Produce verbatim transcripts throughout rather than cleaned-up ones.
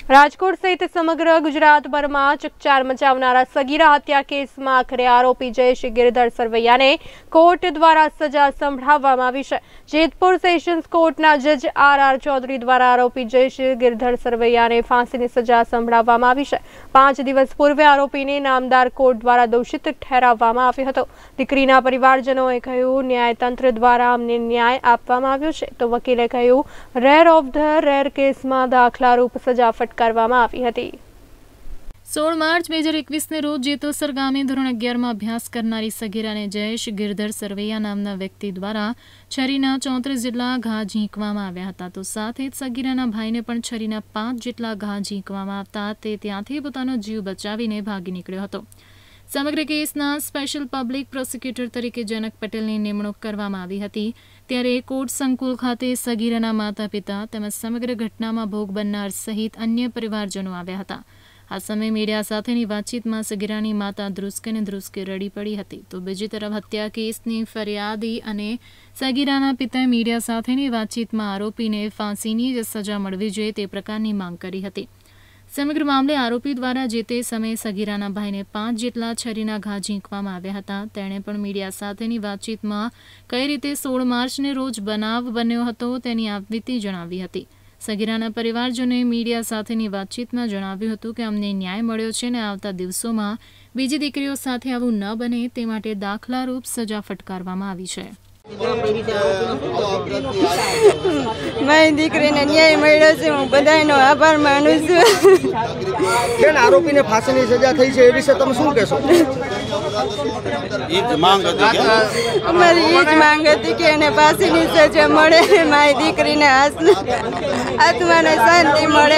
રાજકોટ સહિત સમગ્ર ગુજરાતભરમાં ચકચાર મચાવનારા સગીરા હત્યા કેસમાં આખરે આરોપી જયેશ ગિરધર સરવૈયાને કોર્ટ દ્વારા સજા સંભળાવવામાં આવી છે। જેતપુર સેશન્સ કોર્ટના જજ આર આર ચૌધરી દ્વારા આરોપી જયેશ ગિરધર સરવૈયાને ફાંસીની સજા સંભળાવવામાં આવી છે। પાંચ દિવસ પૂર્વે આરોપીને નામદાર કોર્ટ દ્વારા દોષિત ઠેરવવામાં આવ્યો હતો। દીકરીના પરિવારજનોએ કહ્યું, ન્યાયતંત્ર દ્વારા અમને ન્યાય આપવામાં આવ્યો છે, તો વકીલે કહ્યું, રેર ઓફ ધ રેર કેસમાં દાખલારૂપ સજા કરવામાં આવી હતી। સોળ માર્ચ બે હજાર એકવીસ ને રોજ જેતોસર ગામે ધોરણ અગિયાર માં અભ્યાસ કરનારી સગીરાને જયેશ ગિરધર સરવૈયા નામના વ્યક્તિ દ્વારા છરીના ચોત્રીસ જેટલા ઘા ઝીંકવામાં આવ્યા હતા, તો સાથે જ સગીરાના ભાઈને પણ છરીના પાંચ જેટલા ઘા ઝીંકવામાં આવતા તે ત્યાંથી પોતાનો જીવ બચાવીને ભાગી નીકળ્યો હતો। સમગ્ર કેસના સ્પેશિયલ પબ્લિક પ્રોસિક્યુટર તરીકે જનક પટેલની નિમણૂક કરવામાં આવી હતી। ત્યારે કોર્ટ સંકુલ ખાતે સગીરાના માતા પિતા તેમજ સમગ્ર ઘટનામાં ભોગ બનનાર સહિત અન્ય પરિવારજનો આવ્યા હતા। આ સમયે મીડિયા સાથેની વાતચીતમાં સગીરાની માતા ધ્રુસકે ને ધ્રુસકે રડી પડી હતી, તો બીજી તરફ હત્યા કેસની ફરિયાદી અને સગીરાના પિતાએ મીડિયા સાથેની વાતચીતમાં આરોપીને ફાંસીની જ સજા મળવી જોઈએ તે પ્રકારની માંગ કરી હતી। સમગ્ર મામલે આરોપી દ્વારા જે તે સમયે સગીરાના ભાઈને પાંચ જેટલા છરીના ઘા ઝીંકવામાં આવ્યા હતા। તેણે પણ મીડિયા સાથેની વાતચીતમાં કઈ રીતે સોળ માર્ચને રોજ બનાવ બન્યો હતો તેની આપવીતી જણાવી હતી। સગીરાના પરિવારજનોએ મીડિયા સાથેની વાતચીતમાં જણાવ્યું હતું કે અમને ન્યાય મળ્યો છે અને આવતા દિવસોમાં બીજી દીકરીઓ સાથે આવું ન બને તે માટે દાખલારૂપ સજા ફટકારવામાં આવી છે। મારી દીકરીને ન્યાય મળ્યો છે, હું બધાનો આભાર માનું છું। કેમ આરોપીને ફાંસીની સજા થઈ છે એ વિશે તમે શું કહેશો? મારી એ જ માંગ હતી કે એને ફાંસીની સજા મળે, મારી દીકરીને આત્માને શાંતિ મળે।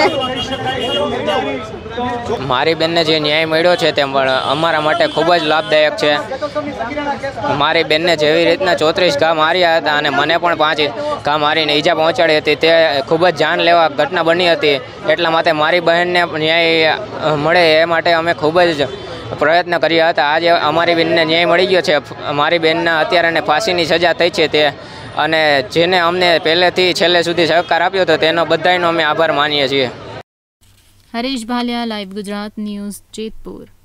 મારી બેનને જે ન્યાય મળ્યો છે તે અમારા માટે ખૂબ જ લાભદાયક છે। મારી બેનને જેવી રીતના ચોત્રીસ ઘા માર્યા હતા અને મને પણ પાંચ ઘા મારીને ઈજા પહોંચાડી હતી, તે ખૂબ જ જાન લેવા ઘટના બની હતી। એટલા માટે મારી બહેનને ન્યાય મળે એ માટે અમે ખૂબ જ પ્રયત્ન કર્યા હતા। આજે અમારી બેનને ન્યાય મળી ગયો છે। મારી બેનના અત્યારે ફાંસીની સજા થઈ છે તે, અને જેને અમને પહેલેથી છેલ્લે સુધી સહકાર આપ્યો હતો તેનો બધાનો અમે આભાર માનીએ છીએ। Harish Bhaliya, live Gujarat news, Jetpur.